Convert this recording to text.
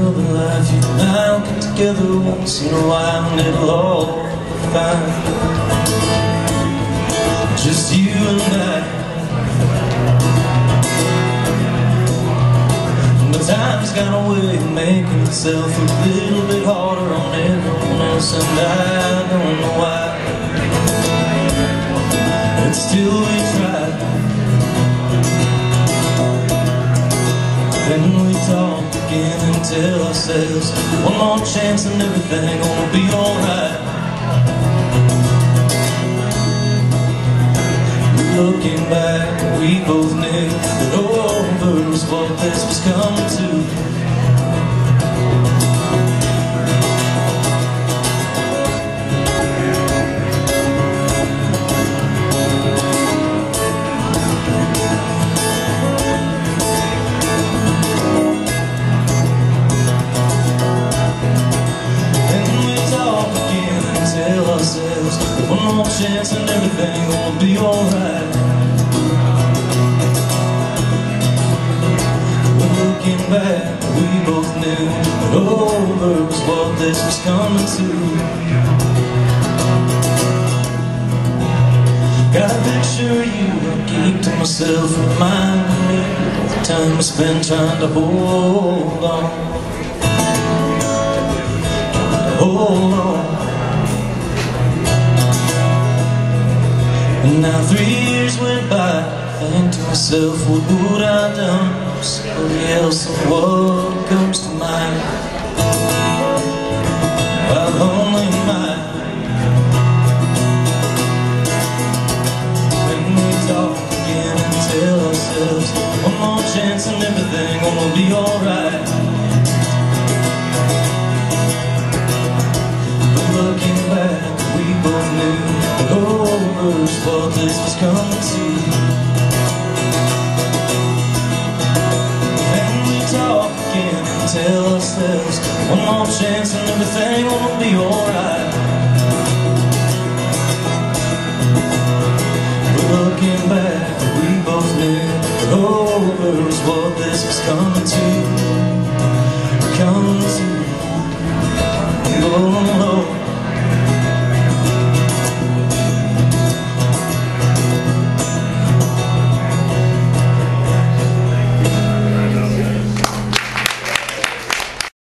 love and life. You and I'll get together once in a while and it'll all be fine. Just you and I. But time's got a way of making itself a little bit harder on everyone else, and I don't know why. But still we try. Then we talk again and tell ourselves one more chance and everything gonna be alright. Looking back, we both knew that over was what this was coming to. One more chance and everything gonna be alright. Looking back, we both knew that over was what this was coming to. Got a picture of you I keep to myself, reminding me of the time we spent trying to hold on. Hold on. And now 3 years went by, I think to myself, what would I done? Somebody else, and what comes to mind? How lonely am I? When we talk again and tell ourselves one more chance and everything gonna be alright. But looking back, we both knew that over's what this was coming to. And we talk again and tell ourselves one more chance and everything will be alright. But looking back, we both knew that over was what this was coming to.